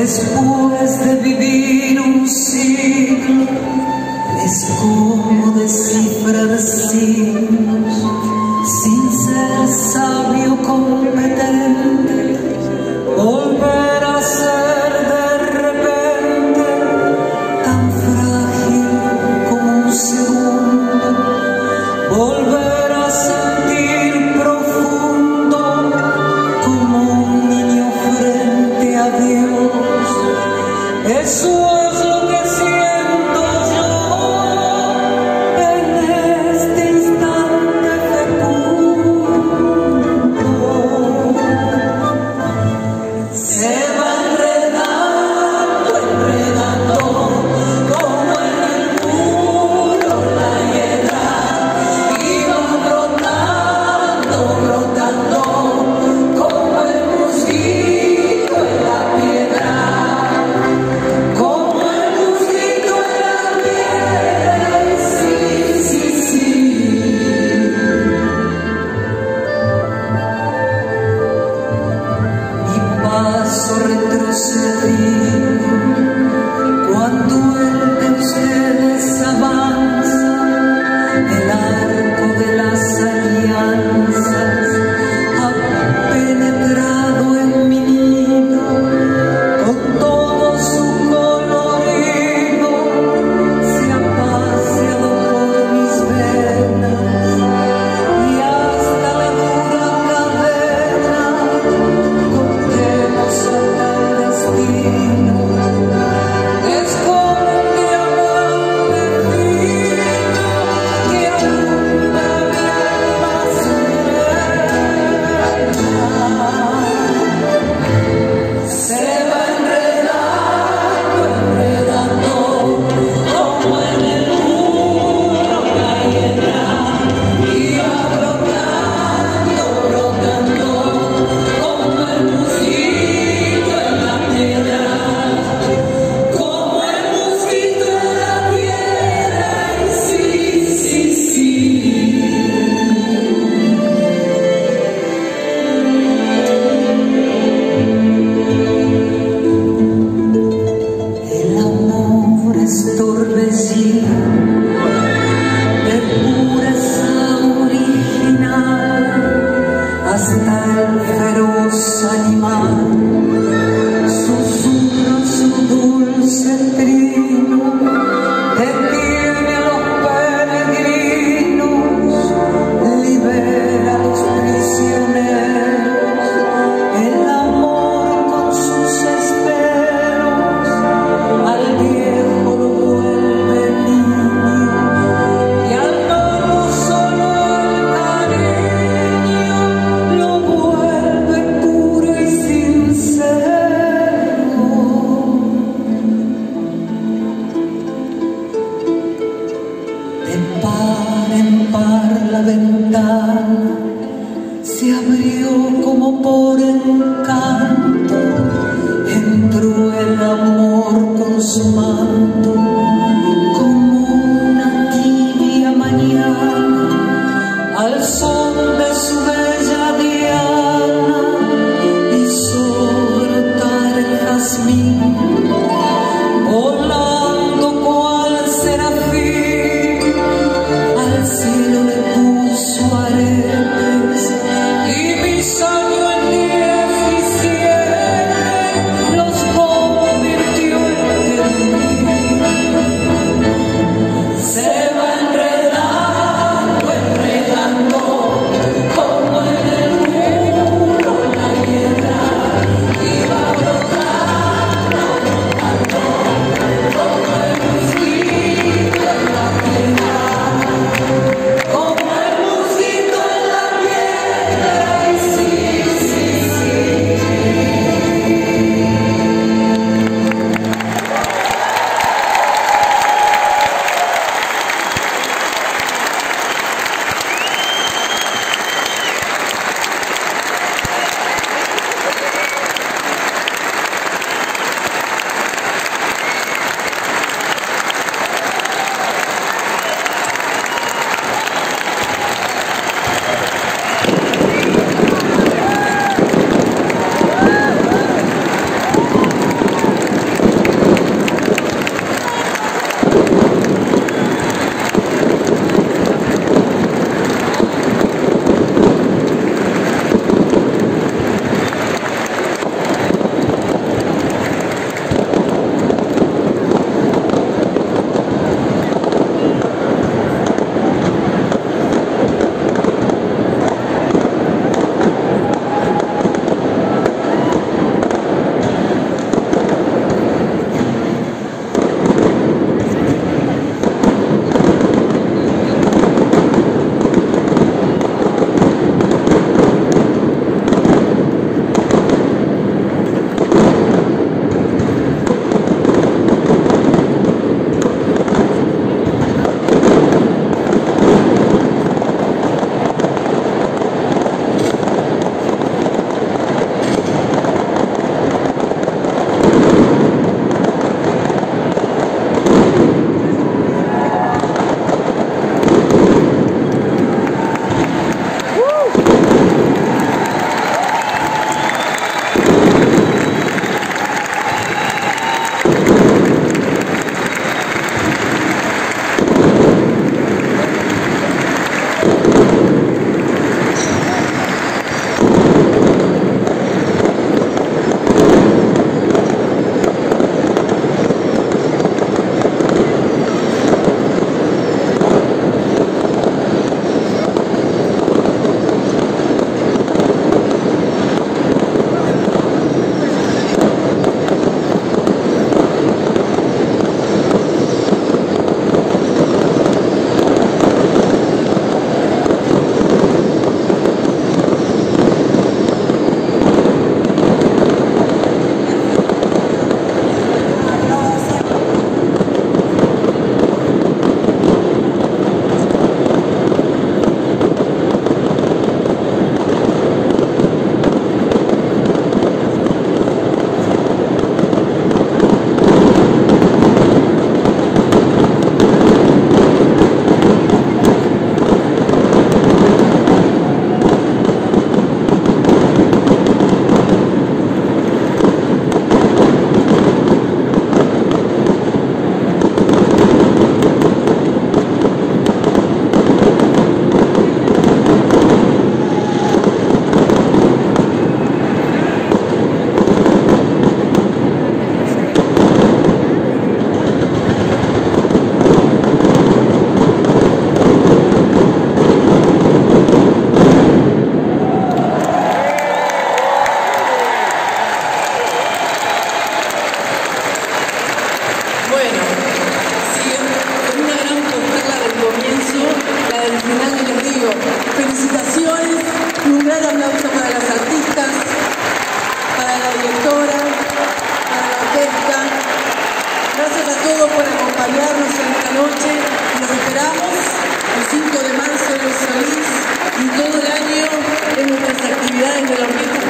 Después de vivir un siglo, es como descifrar signos sin ser sabio competente, volver a ser de repente tan frágil como un segundo, volver a sentir profundo como un niño frente a Dios. Eso es lo que siento yo en este instante fecundo. Se va enredando, enredando, como en el muro la hiedra, y va brotando, brotando, como el musguito en la piedra. Retrocedido cuando el de ustedes avanza, el arco de las alianzas ha penetrado en mi nido con todo su colorido, se ha paseado por mis venas y hasta la dura cadena. Contemos es como un diamante fino que alumbra mi alma serena. Se va enredando, enredando, como en el muro la hiedra, y va brotando, brotando, como el musguito en la piedra. Torbellino de pureza original hasta el feroz animal susurra su dulce trino, detiene a los peregrinos, libera a los prisioneros, el amor con sus esperos al viejo lo vuelve niño y al nuevo solo el cariño lo vuelve puro y sincero. De par en par la ventana se abrió como por encanto, entró el amor con su manto como una tibia mañana al son de su bella diana, hizo brotar el jazmín volando cual serafín, al cielo le puso aretes y mis años en 17 los convirtió en querubín. todos por acompañarnos en esta noche. Los esperamos el 5 de marzo en el Solís y todo el año en nuestras actividades de la Orquesta